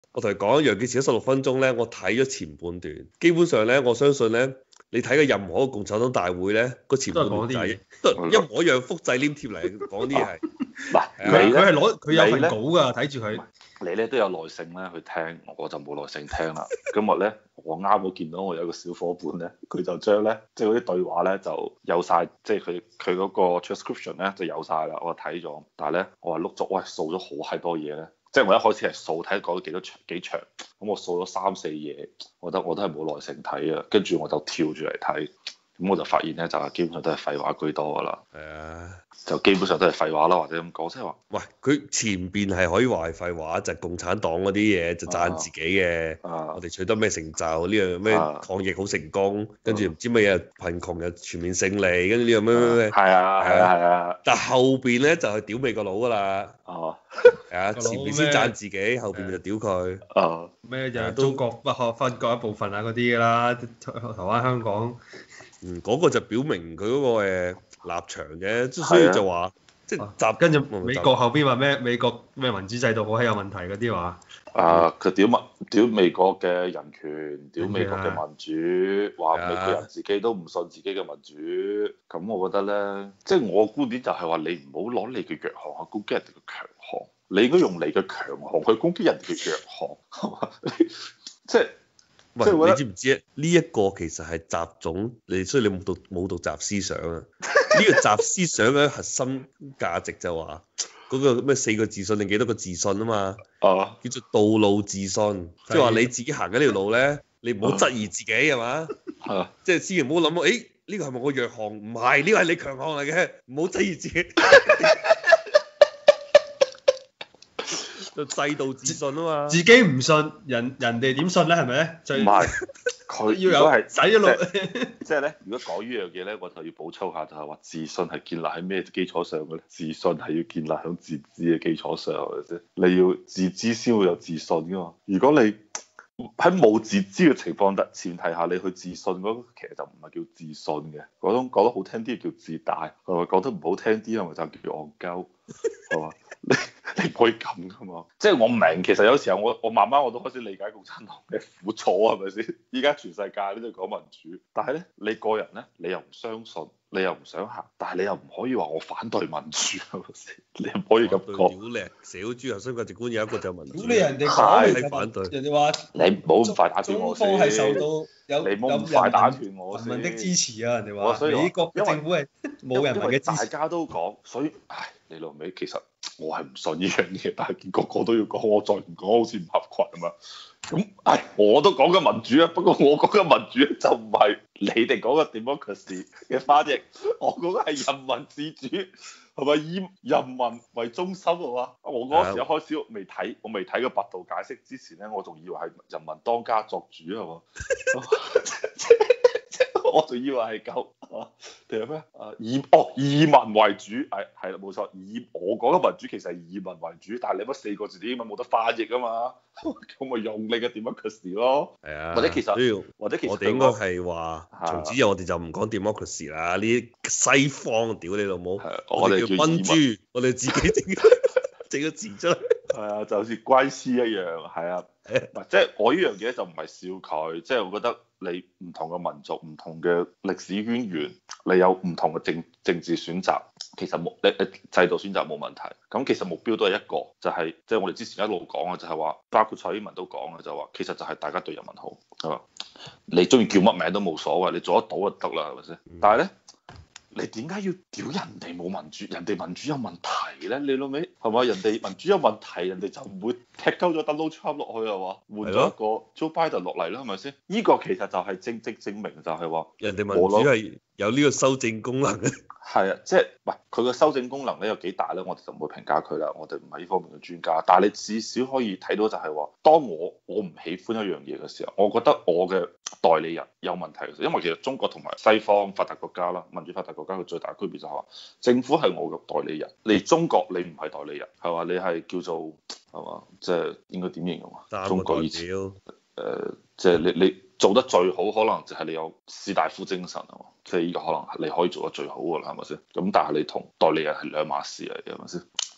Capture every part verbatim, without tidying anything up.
我同你講，楊潔篪嗰十六分鐘咧，我睇咗前半段，基本上咧，我相信咧，你睇嘅任何一個共產黨大會咧，個前半段就係都一模一樣複製黏貼嚟講啲嘢係。 嗱， 佢你佢係攞佢有份你呢稿㗎，睇住佢。 你咧都有耐性咧去聽，我就冇耐性聽啦。今日咧，我啱好見到我有一個小伙伴咧，佢就將咧即係嗰啲對話咧就有晒，即係佢佢嗰個 transcription 咧就有晒啦。我睇咗，但係咧我係碌咗，喂掃咗好閪多嘢咧。即係我一開始係掃睇講咗幾多長幾長，咁我掃咗三四頁，我覺得我都係冇耐性睇啊。跟住我就跳住嚟睇，咁我就發現咧就係基本上都係廢話居多噶啦。 係啊。 就基本上都係廢話啦，或者咁講，即係話， 喂，佢前邊係可以話係廢話，就係、共產黨嗰啲嘢就讚自己嘅， 啊、 我哋取得咩成就，呢樣咩抗疫好成功，跟住唔知乜嘢貧窮又全面勝利，跟住呢樣咩咩咩， 係啊係啊係啊， 但係後邊咧就係、是、屌美國佬噶啦， 哦， 係啊，前邊先讚自己，後邊就屌佢， 哦， 咩就係中國不可分割一部分啊嗰啲㗎啦，台灣香港， 嗯，嗰、那個就表明佢嗰個誒立場嘅，所以就話。即係習， 跟住美國後邊話咩？美國咩民主制度好閪有問題嗰啲話。 啊！佢屌美屌美國嘅人權，屌美國嘅民主，話美國人自己都唔信自己嘅民主。咁我覺得咧，即係我觀點就係話，你唔好攞你嘅弱項去攻擊人哋嘅強項，你應該用你嘅強項去攻擊人哋嘅弱項，係嘛？即係。 喂，你知唔知啊？呢、這、一個其實係習總，你所以你冇讀冇讀習思想啊？呢個習思想嘅核心價值就話嗰、那個咩四個自信定幾多個自信啊嘛？ 哦， 叫做道路自信，即係話你自己行緊呢條路咧，你唔好質疑自己係嘛？係啊，即係千祈唔好諗到，誒呢個係咪我弱項？唔係，呢個係你強項嚟嘅，唔好質疑自己。就制度自信啊嘛， 自己唔信，人人哋點信咧？係咪咧？ 唔係，佢要有係洗咗腦。 即係咧，如果講呢樣嘢咧，我就要補充下，就係話自信係建立喺咩基礎上嘅咧？自信係要建立喺自知嘅基礎上嘅啫。你要自知先會有自信噶嘛。如果你喺冇自知嘅情況下前提下，你去自信嗰個其實就唔係叫自信嘅，嗰種講得好聽啲叫自大，係咪？講得唔好聽啲係咪就叫戇鳩？係嘛？你你唔可以咁噶嘛？即係我唔明，其實有時候我我慢慢我都開始理解共產黨嘅苦楚係咪先？依家全世界都在講民主，但係咧你個人咧你又唔相信，你又唔想行，但係你又唔可以話我反對民主係咪先？你唔可以咁講。 屌你，社會主義核心價值觀有一個就係民主。 屌你人哋講係反對， 人哋話你唔好咁快打斷我先。 中方係受到有你唔好咁快打斷我先。 人民的支持啊！人哋話所以美國政府係冇人民嘅支持。 大家都講，所以唉，你老味其實我係唔信呢樣嘢，但係見個個都要講，我再唔講好似唔合群咁啊！咁唉，我都講緊民主啊，不過我講緊民主就唔係你哋講嘅 democracy 嘅翻譯，我講嘅係人民自主，係咪以人民為中心啊嘛？我嗰時一開始未睇，我未睇過百度解釋之前咧，我仲以為係人民當家作主係嘛？我仲以為係夠啊，定係咩啊？以哦以民為主，係係啦冇錯，以我講嘅民主其實係以民為主，但係你乜四個字啲英文冇得翻譯啊嘛，咁咪用你嘅 democracy 咯。 係啊， 或者其實， 要或者其實我哋應該係話，從此以後我哋就唔講 democracy 啦，呢啲西方屌你老母，我哋叫民主，我哋自己整整個詞出嚟。 係啊，就好似龜絲一樣，係啊，嗱，即係我呢樣嘢就唔係笑佢，即係我覺得你唔同嘅民族、唔同嘅歷史淵源，你有唔同嘅政政治選擇，其實冇你誒制度選擇冇問題。咁其實目標都係一個，就係即係我哋之前一路講嘅，就係話，包括蔡英文都講嘅，就話其實就係大家對人民好，係嘛？你中意叫乜名都冇所謂，你做得到就得啦，係咪先？但係咧。你點解要屌人哋冇民主？人哋民主有問題咧？你老味係嘛？人哋民主有問題，人哋就唔會踢鳩咗 Donald Trump 落去係嘛？換咗一個 Joe Biden 落嚟啦，係咪先？呢個其實就係正正證明就係話， 人哋民主係有呢個修正功能嘅。 係啊，即係唔係佢個修正功能咧有幾大咧？我哋就唔會評價佢啦。我哋唔係呢方面嘅專家，但係你至少可以睇到就係話，當我我唔喜歡一樣嘢嘅時候，我覺得我嘅代理人有問題嘅時候，因為其實中國同埋西方發達國家啦，民主發達國家嘅最大區別就係話，政府係我嘅代理人，你中國你唔係代理人，係嘛？你係叫做係嘛？即係應該點形容啊？中國以前誒，即係你你做得最好，可能就係你有士大夫精神啊嘛，即係呢個可能係你可以做得最好㗎啦，係咪先？咁但係你同代理人係兩碼事嚟嘅，係咪先？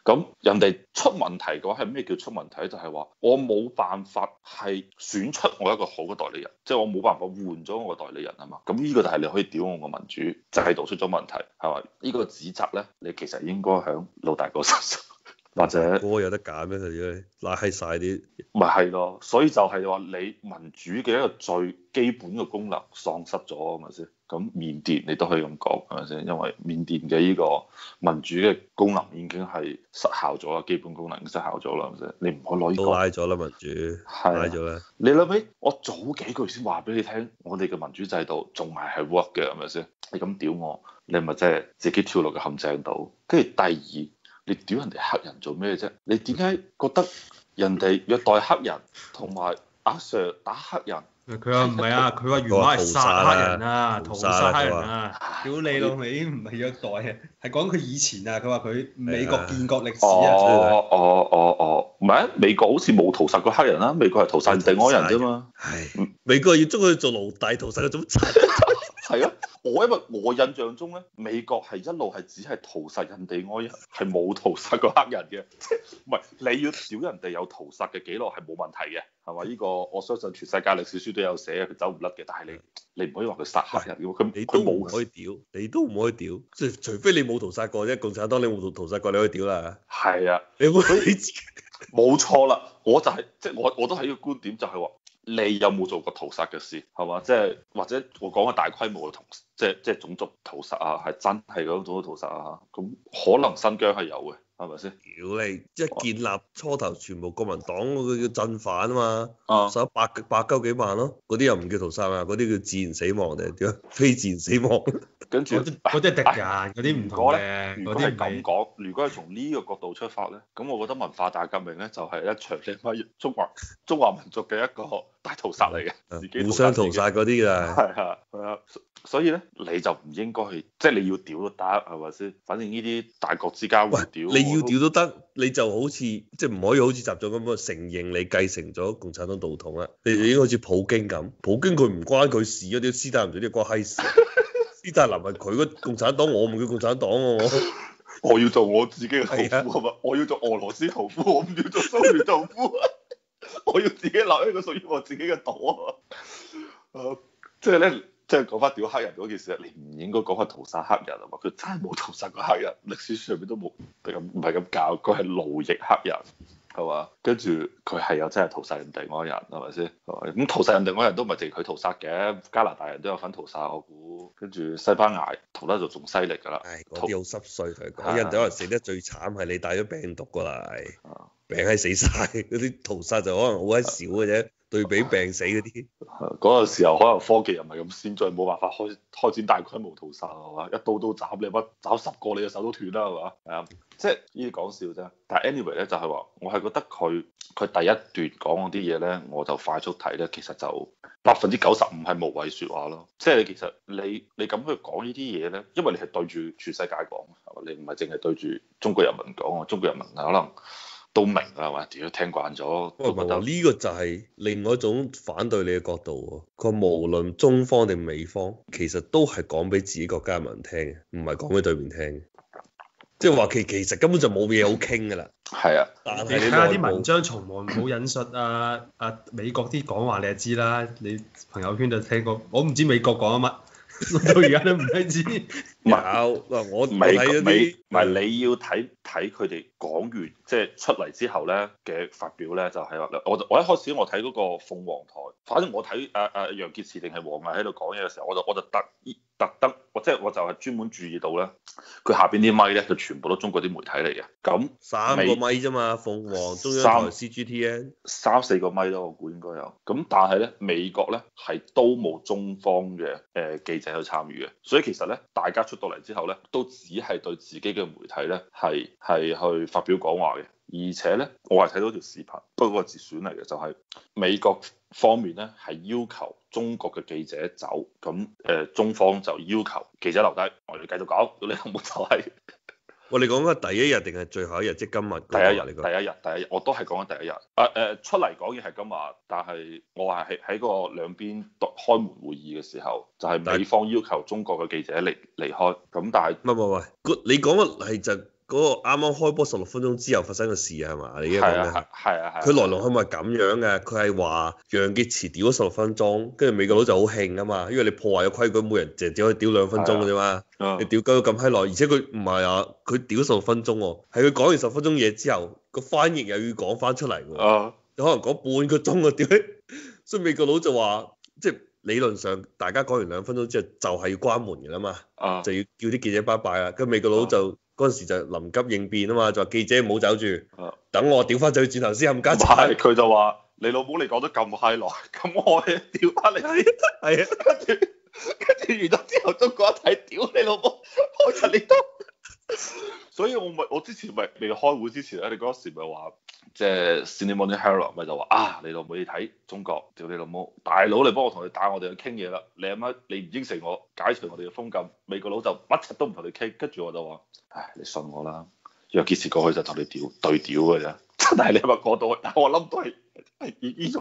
咁人哋出問題嘅話係咩叫出問題？就係話我冇辦法係選出我一個好嘅代理人，即係我冇辦法換咗我個代理人啊嘛。咁呢個就係你可以屌我個民主制度出咗問題，係嘛？呢個指責咧，你其實應該響老大哥身上。或者嗰個有得揀咩？佢哋拉閪晒啲， 咪係咯，所以就係話你民主嘅一個最基本嘅功能喪失咗，係咪先？咁緬甸你都可以咁講，係咪先？因為緬甸嘅呢個民主嘅功能已經係失效咗啦，基本功能已經失效咗啦，係咪先？你唔可以攞呢個都拉咗啦，民主拉咗啦。 你諗起我早幾個月先話俾你聽，我哋嘅民主制度仲係係 work 嘅，係咪先？你咁屌我，你咪真係自己跳落個陷阱度。跟住第二，你屌人哋黑人做咩啫？你點解覺得人哋虐待黑人同埋阿 Sir 打黑人？ 佢話唔係啊，佢話原話係殺黑人啊，屠殺黑人啊，屌你老味唔係虐待啊，係講佢以前啊，佢話佢美國建國歷史啊。 哦哦哦哦，唔係啊，美國好似冇屠殺過黑人啊，美國係屠殺印第安人啫嘛。 係，美國要捉佢做奴隸，屠殺嗰種賊。 係啊。我因為我印象中咧，美國係一路係只係屠殺印第安人，係冇屠殺過黑人嘅。即係唔係你要少人哋有屠殺嘅記錄係冇問題嘅，係嘛？呢個我相信全世界歷史書都有寫嘅，佢走唔甩嘅。但係你你唔可以話佢殺黑人嘅，佢你都佢冇可以屌，你都唔可以屌。即係除非你冇屠殺過啫，共產黨你冇屠屠殺過，你可以屌啦。 係啊， 你冇你自己冇錯啦。我就係即係我我都係呢個觀點，就係話。你有冇做過屠殺嘅事係嘛？即係或者我講嘅大規模嘅屠，即係即係種族屠殺啊，係真係嗰種種族屠殺啊。咁可能新疆係有嘅，係咪先？ 屌你！即係建立初頭全部國民黨嗰個叫鎮反啊嘛， 啊， 十百百鳩幾萬咯，嗰啲又唔叫屠殺啊，嗰啲叫自然死亡定係點啊？非自然死亡。 跟住嗰啲嗰啲係敵人，嗰啲唔同嘅。 如果係咁講，如果係從呢個角度出發咧，咁我覺得文化大革命咧就係一場你乜中華中華民族嘅一個大屠殺嚟嘅，自己互相屠殺嗰啲㗎。 係啊係啊，所以咧你就唔應該去，即係你要屌都得係咪先？反正呢啲大國之間會屌， 你要屌都得，你就好似即係唔可以好似習總咁樣承認你繼承咗共產黨道統啦。你應該好似普京咁，普京佢唔關佢事啊，啲斯大林啲關閪事。斯大林係佢個共產黨，我唔叫共產黨喎。 我要做我自己嘅屠夫係嘛？我要做俄羅斯屠夫，我唔要做蘇聯屠夫。我要自己立一個屬於我自己嘅黨啊！即係咧，即係講翻屌黑人嗰件事，你唔應該講翻屠殺黑人啊嘛！佢真係冇屠殺過黑人，歷史書上面都冇咁唔係咁教，佢係奴役黑人係嘛？跟住佢係有真係屠殺印第安人係咪先？咁屠殺印第安人都唔係淨係佢屠殺嘅，加拿大人都有份屠殺我估，跟住西班牙屠得就仲犀利㗎啦。 唉，嗰啲好濕碎佢講，印第安人死得最慘係你帶咗病毒過嚟。病係死晒，嗰啲屠殺就可能好閪少嘅啫。對比病死嗰啲， 嗰個時候可能科技又唔係咁先進，冇辦法開開展大規模屠殺係嘛？一刀刀斬你乜斬十個你嘅手都斷啦係嘛？係啊，即係呢啲講笑啫。但係 anyway 咧就係話，我係覺得佢佢第一段講嗰啲嘢咧，我就快速睇咧，其實就百分之九十五係無謂説話咯。即係你其實你你咁去講呢啲嘢咧，因為你係對住全世界講係嘛？你唔係淨係對住中國人民講啊，中國人民可能都明啊，或者聽慣咗。 不過呢個就係另外一種反對你嘅角度喎。佢無論中方定美方，其實都係講俾自己國家人民聽嘅，唔係講俾對面聽嘅。即係話其其實根本就冇嘢好傾㗎啦。 係啊， 但係你睇下啲文章從來冇引述啊啊美國啲講話，你就知啦。你朋友圈就聽過，我唔知美國講乜。到而家都唔係知， 唔係嗱我美睇美唔係你要睇睇佢哋講完即係出嚟之後咧嘅發表咧，就係話我我一開始我睇嗰個鳳凰台，反正我睇阿阿楊潔篪定係王毅喺度講嘢嘅時候，我就我就特特登我即係我就係專門注意到咧，佢下邊啲咪咧就全部都中國啲媒體嚟嘅，咁三個咪啫嘛，鳳凰中央台 C G T N 三四個咪咯，我估應該有，咁但係咧美國咧係都冇中方嘅誒記者去參與嘅，所以其實咧大家出到嚟之後咧，都只係對自己嘅媒體咧係係去發表講話嘅，而且咧我係睇到條視頻，不過個節選嚟嘅，就係美國方面咧係要求中國嘅記者走，咁誒中方就要求記者留低，我哋繼續講，你有冇就係？ 我哋講緊第一日定係最後一日，即今日第一日，第一日，第一日，我都係講緊第一日。啊誒，出嚟講嘢係今日，但係我係喺喺個兩邊開門會議嘅時候，就係美方要求中國嘅記者離離開。咁但係唔係唔係，你講嘅係就嗰嗰個啱啱開波十六分鐘之後發生嘅事啊，係嘛？你而家講緊係係啊係。 佢來龍去脈係咁樣嘅，佢係話楊潔篪屌咗十六分鐘，跟住美國佬就好興啊嘛，因為你破壞咗規矩，每人淨係只可以屌兩分鐘嘅啫嘛。 啊、 你屌鳩咗咁閪耐，而且佢唔係啊，佢屌十六分鐘喎，係佢講完十分鐘嘢之後，個翻譯又要講翻出嚟喎。 啊， 你可能講半個鐘啊屌！所以美國佬就話，即係理論上大家講完兩分鐘之後就係要關門嘅啦嘛， 啊就要叫啲記者拜拜啦。跟住美國佬就嗰陣、啊、時就臨急應變啊嘛，就話記者唔好走住， 啊、 等我屌翻嘴轉頭先冚家鏟。 係佢就話你老母你講得咁閪耐，咁我屌翻你。 係啊， 跟住跟住完咗之後，中國一睇屌你老母，開陳你都。所以我咪我之前咪未開會之前咧，你嗰時咪話，即係 Sydney Morning Herald 咪就話啊，你老母你睇中國屌你老母，大佬嚟幫我同你帶我哋去傾嘢啦，你阿媽你唔應承我解除我哋嘅封禁，美國佬就乜柒都唔同你傾，跟住我就話，唉，你信我啦，若幾時過去就同你屌對屌嘅啫，真係你話過到去，但我諗都係係依依種。